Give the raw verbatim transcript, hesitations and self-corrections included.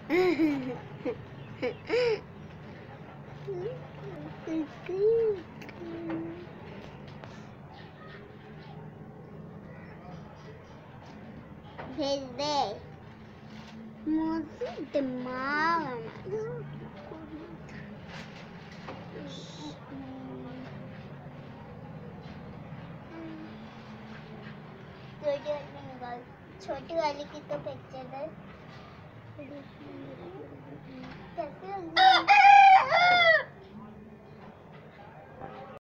भेज दे, मुझे दिमाग छोटी वाली की तो पिक्चर है कैसे